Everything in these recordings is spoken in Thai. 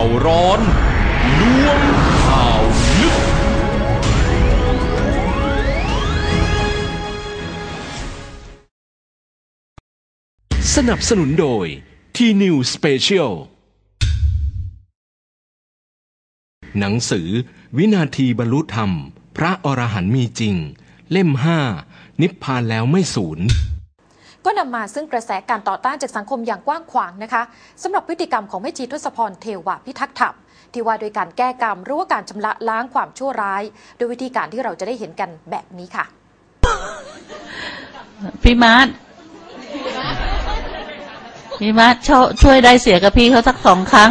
าวร้อนล้วงข่าวลึกสนับสนุนโดยทีนิวสเปเชียลหนังสือวินาทีบรรลุธรรมพระอรหันต์มีจริงเล่ม5นิพพานแล้วไม่สูญก็นำมาซึ่งกระแสการต่อต้านจากสังคมอย่างกว้างขวางนะคะสำหรับพฤติกรรมของแม่ชีทศพรเทวพิทักษ์ธรรมที่ว่าโดยการแก้กรรมหรือว่าการชำระล้างความชั่วร้ายโดยวิธีการที่เราจะได้เห็นกันแบบนี้ค่ะพี่มาร์ทช่วยได้เสียกับพี่เขาสัก2 ครั้ง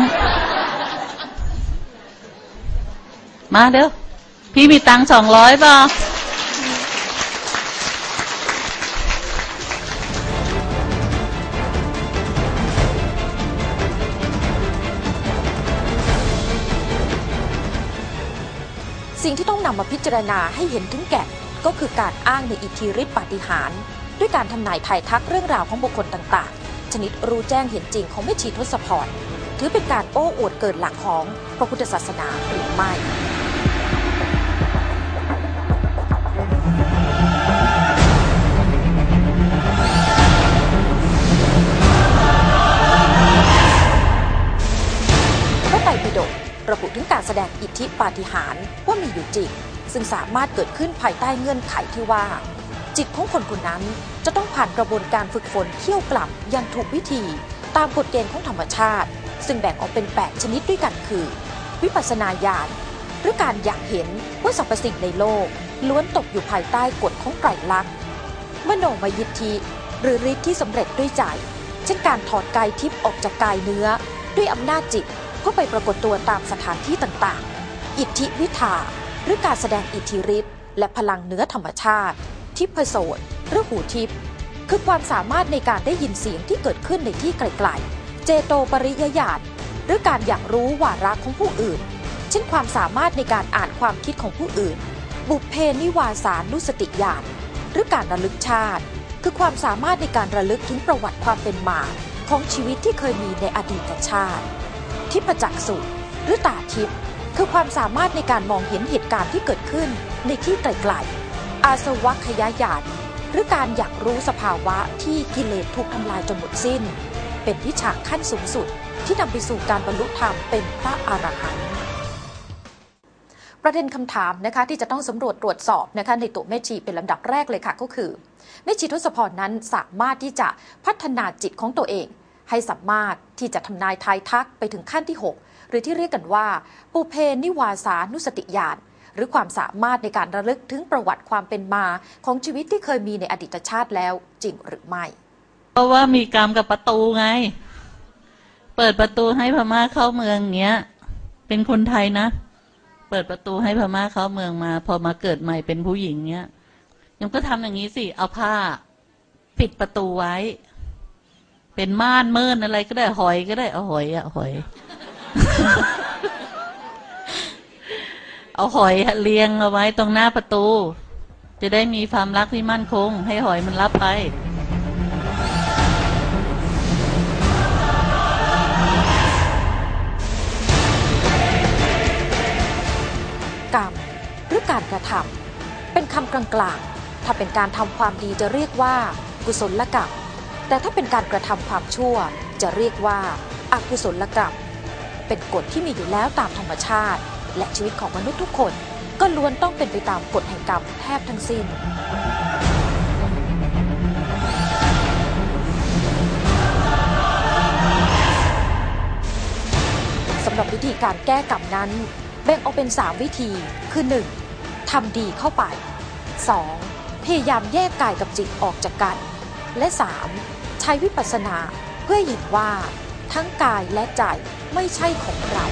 มาเดี๋ยวพี่มีตังค์200ป่ะสิ่งที่ต้องนำมาพิจารณาให้เห็นถึงแก่นก็คือการอ้างในอิทธิฤทธิปาฏิหาริย์ด้วยการทำนายทายทักเรื่องราวของบุคคลต่างๆชนิดรู้แจ้งเห็นจริงของแม่ชีทศพรถือเป็นการโอ้อวดเกินหลักของพระพุทธศาสนาหรือไม่พระไตรปิฎกระบุถึงการแสดงอิทธิปาฏิหาริย์ว่ามีอยู่จริงซึ่งสามารถเกิดขึ้นภายใต้เงื่อนไขที่ว่าจิตของคนคนนั้นจะต้องผ่านกระบวนการฝึกฝนเขี่ยวกลับอย่างถูกวิธีตามกฎเกณฑ์ของธรรมชาติซึ่งแบ่งออกเป็น8ชนิดด้วยกันคือวิปัสสนาญาณหรือการอยากเห็นว่าสรรพสิ่งในโลกล้วนตกอยู่ภายใต้กฎของไตรลักษณ์มโนมยิทธิหรือฤทธิ์ที่สำเร็จด้วยใจเช่นการถอดกายทิพย์ออกจากกายเนื้อด้วยอำนาจจิตก็ไปปรากฏตัวตามสถานที่ต่างๆอิทธิวิทาหรือการแสดงอิทธิฤทธิ์และพลังเหนือธรรมชาติทิพโสตหรือหูทิพย์คือความสามารถในการได้ยินเสียงที่เกิดขึ้นในที่ไกลๆเจโตปริยญาณหรือการอยากรู้วาระของผู้อื่นเช่นความสามารถในการอ่านความคิดของผู้อื่นบุพเพนิวาสานุสติญาณหรือการระลึกชาติคือความสามารถในการระลึกถึงประวัติความเป็นมาของชีวิตที่เคยมีในอดีตชาติทิพจักษุหรือตาทิพย์คือความสามารถในการมองเห็นเหตุการณ์ที่เกิดขึ้นในที่ไกลๆอาสวัคยญาณหรือการอยากรู้สภาวะที่กิเลสถูกทำลายจนหมดสิ้นเป็นวิชาขั้นสูงสุดที่นำไปสู่การบรรลุธรรมเป็นพระอรหันต์ประเด็นคำถามนะคะที่จะต้องสำรวจตรวจสอบนะคะในตัวแม่ชีเป็นลำดับแรกเลยค่ะก็คือแม่ชีทศพรนั้นสามารถที่จะพัฒนาจิตของตัวเองให้สามารถที่จะทำนายทายทักไปถึงขั้นที่6หรือที่เรียกกันว่าปุเพนิวาสานุสติญาณหรือความสามารถในการระลึกถึงประวัติความเป็นมาของชีวิตที่เคยมีในอดีตชาติแล้วจริงหรือไม่เพราะว่ามีกรรมกับประตูไงเปิดประตูให้พม่าเข้าเมืองเงี้ยเป็นคนไทยนะเปิดประตูให้พม่าเข้าเมืองมาพอมาเกิดใหม่เป็นผู้หญิงเงี้ยยังก็ทำอย่างนี้สิเอาผ้าปิดประตูไว้เป็นม่านเมินอะไรก็ได้หอยก็ได้เอาหอยหอย เอาหอยเรียงเอาไว้ตรงหน้าประตูจะได้มีความรักที่มั่นคงให้หอยมันรับไปกรรมหรือการกระทำเป็นคำกลางๆถ้าเป็นการทำความดีจะเรียกว่ากุศลกรรมแต่ถ้าเป็นการกระทำความชั่วจะเรียกว่าอกุศลกรรมเป็นกฎที่มีอยู่แล้วตามธรรมชาติและชีวิตของมนุษย์ทุกคนก็ล้วนต้องเป็นไปตามกฎแห่งกรรมแทบทั้งสิ้นสำหรับวิธีการแก้กรรมนั้นแบ่งออกเป็น3วิธีคือ 1. ทำดีเข้าไป 2. พยายามแยกกายกับจิตออกจากกันและ 3. ใช้วิปัสสนาเพื่อเห็นว่าทั้งกายและใจไม่ใช่ของเรา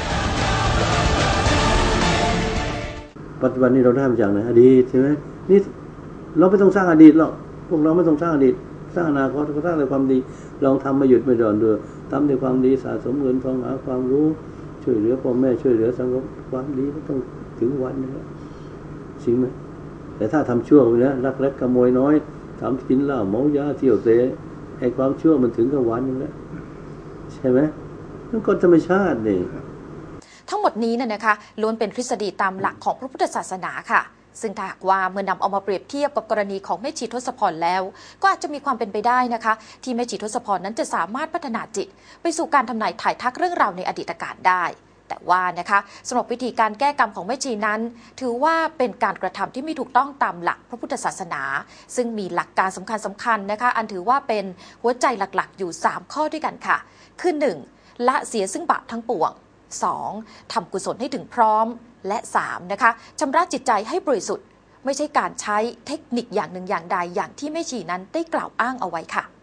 ปัจจุบันนี้เราได้มาจากไหนอดีตใช่ไหมนี่เราไม่ต้องสร้างอดีตหรอกพวกเราไม่ต้องสร้างอดีตสร้างอนาคตก็สร้างแต่ความดีลองทำมาหยุดไม่หย่อนดูทำด้วยความดีสะสมเงินทองหาความรู้ช่วยเหลือพ่อแม่ช่วยเหลือสังคมความดีก็ต้องถึงวันนึงแล้วจริงไหมแต่ถ้าทำชั่วไปแล้วลักเล็กขโมยน้อยทำกินเหล้าเมายาเที่ยวเตะไอ้ความชั่วมันถึงกับวันนึงแล้วใช่ไหมนั่นก็ธรรมชาตินี่ทั้งหมดนี้นะคะล้วนเป็นทฤษฎีตามหลักของพระพุทธศาสนาค่ะซึ่งถ้าหากว่าเมื่อนำเอามาเปรียบเทียบกับกรณีของแม่ชีทศพรแล้วก็อาจจะมีความเป็นไปได้นะคะที่แม่ชีทศพรนั้นจะสามารถพัฒนาจิตไปสู่การทำนายถ่ายทักเรื่องราวในอดีตการได้แต่ว่านะคะสำหรับวิธีการแก้กรรมของแม่ชีนั้นถือว่าเป็นการกระทำที่ไม่ถูกต้องตามหลักพระพุทธศาสนาซึ่งมีหลักการสำคัญนะคะอันถือว่าเป็นหัวใจหลักๆอยู่3ข้อด้วยกันค่ะคือ 1. ละเสียซึ่งบาปทั้งปวง 2. ทำกุศลให้ถึงพร้อมและ 3. นะคะชำระจิตใจให้บริสุทธิ์ไม่ใช่การใช้เทคนิคอย่างหนึ่งอย่างใดอย่างที่แม่ชีนั้นได้กล่าวอ้างเอาไว้ค่ะ